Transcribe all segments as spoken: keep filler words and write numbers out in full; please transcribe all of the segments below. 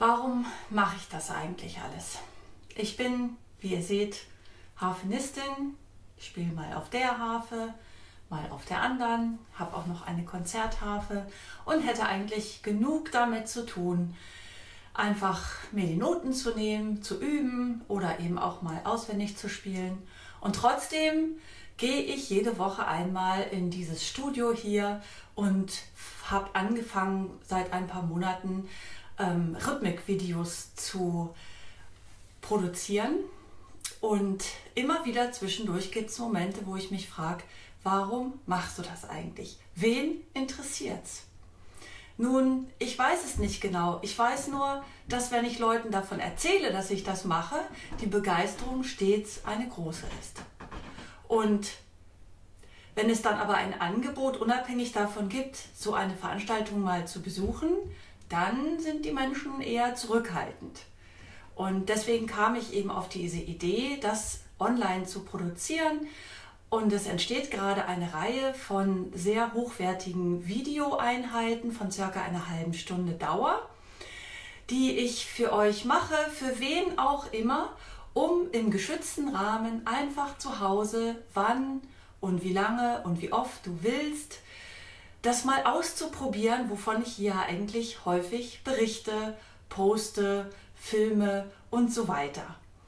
Warum mache ich das eigentlich alles? Ich bin, wie ihr seht, Harfenistin. Ich spiele mal auf der Harfe, mal auf der anderen, habe auch noch eine Konzertharfe und hätte eigentlich genug damit zu tun, einfach mir die Noten zu nehmen, zu üben oder eben auch mal auswendig zu spielen. Und trotzdem gehe ich jede Woche einmal in dieses Studio hier und habe angefangen, seit ein paar Monaten ähm, Rhythmikvideos zu produzieren. Und immer wieder zwischendurch gibt es Momente, wo ich mich frage, warum machst du das eigentlich? Wen interessiert's? Nun, ich weiß es nicht genau. Ich weiß nur, dass wenn ich Leuten davon erzähle, dass ich das mache, die Begeisterung stets eine große ist. Und wenn es dann aber ein Angebot unabhängig davon gibt, so eine Veranstaltung mal zu besuchen, dann sind die Menschen eher zurückhaltend. Und deswegen kam ich eben auf diese Idee, das online zu produzieren. Und es entsteht gerade eine Reihe von sehr hochwertigen Videoeinheiten von circa einer halben Stunde Dauer, die ich für euch mache, für wen auch immer, um im geschützten Rahmen einfach zu Hause, wann und wie lange und wie oft du willst, das mal auszuprobieren, wovon ich hier eigentlich häufig berichte, poste, filme und so weiter.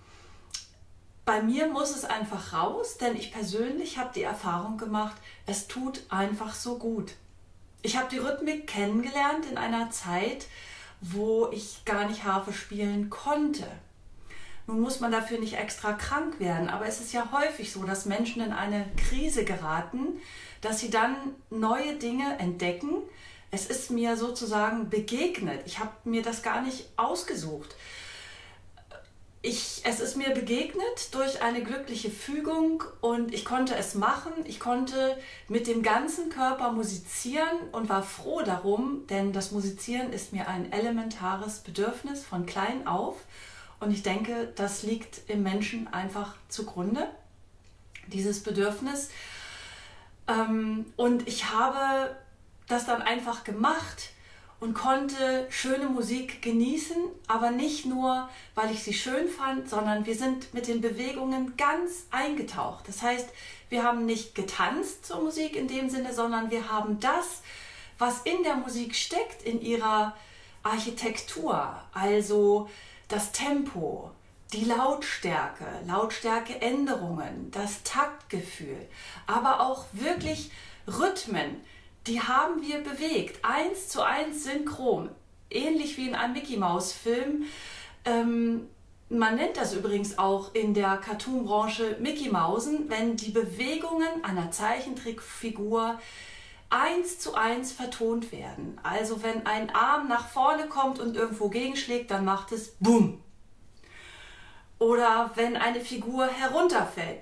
Bei mir muss es einfach raus, denn ich persönlich habe die Erfahrung gemacht, es tut einfach so gut. Ich habe die Rhythmik kennengelernt in einer Zeit, wo ich gar nicht Harfe spielen konnte. Nun muss man dafür nicht extra krank werden, aber es ist ja häufig so, dass Menschen in eine Krise geraten, dass sie dann neue Dinge entdecken. Es ist mir sozusagen begegnet. Ich habe mir das gar nicht ausgesucht. Ich, es ist mir begegnet durch eine glückliche Fügung und ich konnte es machen. Ich konnte mit dem ganzen Körper musizieren und war froh darum, denn das Musizieren ist mir ein elementares Bedürfnis von klein auf. Und ich denke, das liegt im Menschen einfach zugrunde, dieses Bedürfnis. Und ich habe das dann einfach gemacht und konnte schöne Musik genießen, aber nicht nur, weil ich sie schön fand, sondern wir sind mit den Bewegungen ganz eingetaucht. Das heißt, wir haben nicht getanzt zur Musik in dem Sinne, sondern wir haben das, was in der Musik steckt, in ihrer Architektur, also das Tempo, die Lautstärke, Lautstärkeänderungen, das Taktgefühl, aber auch wirklich Rhythmen, die haben wir bewegt, eins zu eins synchron, ähnlich wie in einem Mickey-Maus-Film. Ähm, man nennt das übrigens auch in der Cartoon-Branche Mickey-Mausen, wenn die Bewegungen einer Zeichentrickfigur eins zu eins vertont werden. Also wenn ein Arm nach vorne kommt und irgendwo gegenschlägt, dann macht es BUM. Oder wenn eine Figur herunterfällt.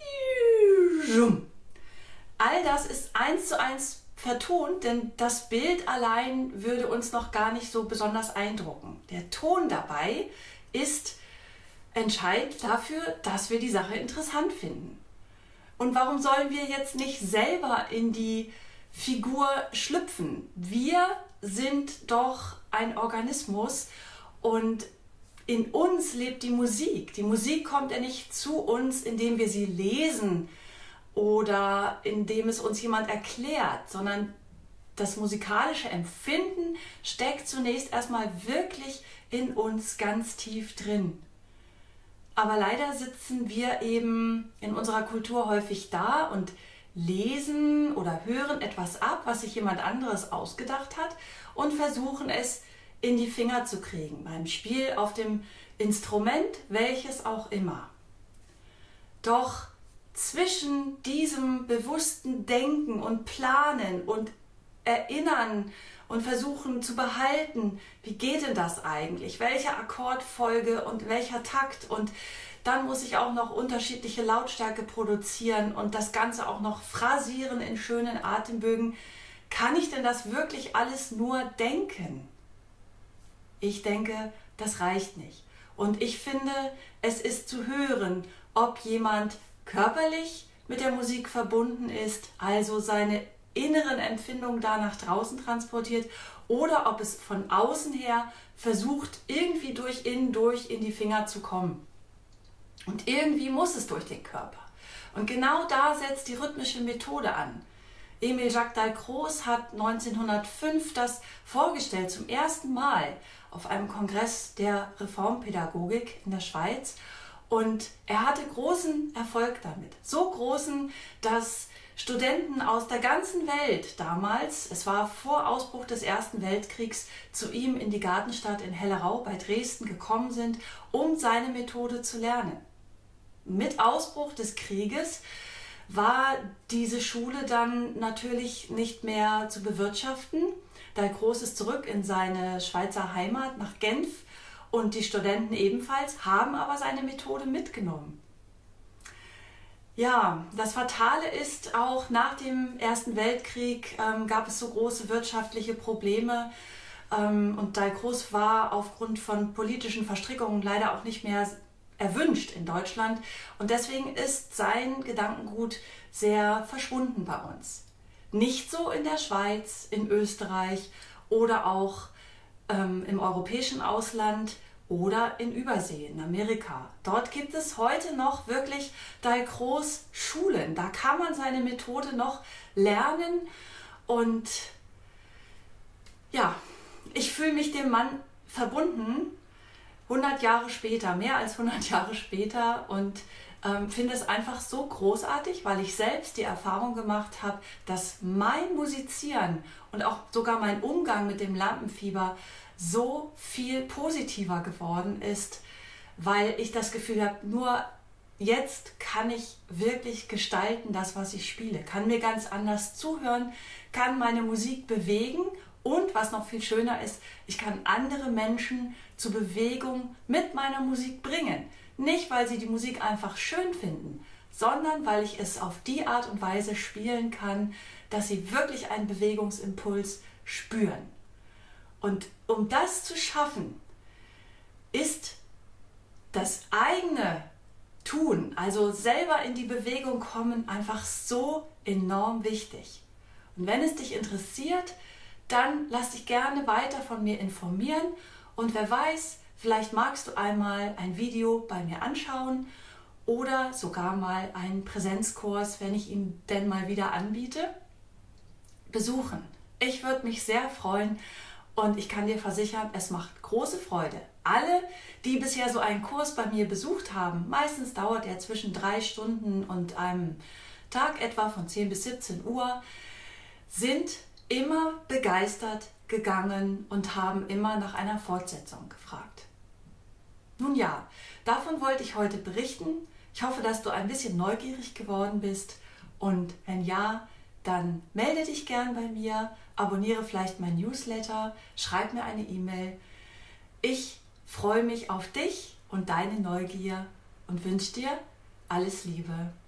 All das ist eins zu eins vertont, denn das Bild allein würde uns noch gar nicht so besonders eindrucken. Der Ton dabei ist entscheidend dafür, dass wir die Sache interessant finden. Und warum sollen wir jetzt nicht selber in die Figur schlüpfen? Wir sind doch ein Organismus und in uns lebt die Musik. Die Musik kommt ja nicht zu uns, indem wir sie lesen oder indem es uns jemand erklärt, sondern das musikalische Empfinden steckt zunächst erstmal wirklich in uns ganz tief drin. Aber leider sitzen wir eben in unserer Kultur häufig da und lesen oder hören etwas ab, was sich jemand anderes ausgedacht hat und versuchen es in die Finger zu kriegen, beim Spiel auf dem Instrument, welches auch immer. Doch zwischen diesem bewussten Denken und Planen und Erinnern und versuchen zu behalten, wie geht denn das eigentlich, welche Akkordfolge und welcher Takt, und dann muss ich auch noch unterschiedliche Lautstärke produzieren und das Ganze auch noch phrasieren in schönen Atembögen. Kann ich denn das wirklich alles nur denken? Ich denke, das reicht nicht. Und ich finde, es ist zu hören, ob jemand körperlich mit der Musik verbunden ist, also seine inneren Empfindungen da nach draußen transportiert oder ob es von außen her versucht, irgendwie durch innen durch in die Finger zu kommen. Und irgendwie muss es durch den Körper. Und genau da setzt die rhythmische Methode an. Emil Jacques Dalcroze hat neunzehnhundertfünf das vorgestellt, zum ersten Mal auf einem Kongress der Reformpädagogik in der Schweiz. Und er hatte großen Erfolg damit. So großen, dass Studenten aus der ganzen Welt damals, es war vor Ausbruch des Ersten Weltkriegs, zu ihm in die Gartenstadt in Hellerau bei Dresden gekommen sind, um seine Methode zu lernen. Mit Ausbruch des Krieges war diese Schule dann natürlich nicht mehr zu bewirtschaften. Dalcroze ist zurück in seine Schweizer Heimat nach Genf und die Studenten ebenfalls, haben aber seine Methode mitgenommen. Ja, das Fatale ist, auch nach dem Ersten Weltkrieg ähm, gab es so große wirtschaftliche Probleme ähm, und Dalcroze war aufgrund von politischen Verstrickungen leider auch nicht mehr erwünscht in Deutschland und deswegen ist sein Gedankengut sehr verschwunden bei uns. Nicht so in der Schweiz, in Österreich oder auch ähm, im europäischen Ausland oder in Übersee, in Amerika. Dort gibt es heute noch wirklich Dalcroze Schulen. Da kann man seine Methode noch lernen und ja, ich fühle mich dem Mann verbunden, hundert Jahre später, mehr als hundert Jahre später und ähm, finde es einfach so großartig, weil ich selbst die Erfahrung gemacht habe, dass mein Musizieren und auch sogar mein Umgang mit dem Lampenfieber so viel positiver geworden ist, weil ich das Gefühl habe, nur jetzt kann ich wirklich gestalten, das, was ich spiele, kann mir ganz anders zuhören, kann meine Musik bewegen. Und was noch viel schöner ist, ich kann andere Menschen zur Bewegung mit meiner Musik bringen. Nicht, weil sie die Musik einfach schön finden, sondern weil ich es auf die Art und Weise spielen kann, dass sie wirklich einen Bewegungsimpuls spüren. Und um das zu schaffen, ist das eigene Tun, also selber in die Bewegung kommen, einfach so enorm wichtig. Und wenn es dich interessiert, dann lass dich gerne weiter von mir informieren und wer weiß, vielleicht magst du einmal ein Video bei mir anschauen oder sogar mal einen Präsenzkurs, wenn ich ihn denn mal wieder anbiete, besuchen. Ich würde mich sehr freuen und ich kann dir versichern, es macht große Freude. Alle, die bisher so einen Kurs bei mir besucht haben, meistens dauert er zwischen drei Stunden und einem Tag etwa von zehn bis siebzehn Uhr, sind immer begeistert gegangen und haben immer nach einer Fortsetzung gefragt. Nun ja, davon wollte ich heute berichten. Ich hoffe, dass du ein bisschen neugierig geworden bist und wenn ja, dann melde dich gern bei mir, abonniere vielleicht mein Newsletter, schreib mir eine E-Mail. Ich freue mich auf dich und deine Neugier und wünsche dir alles Liebe.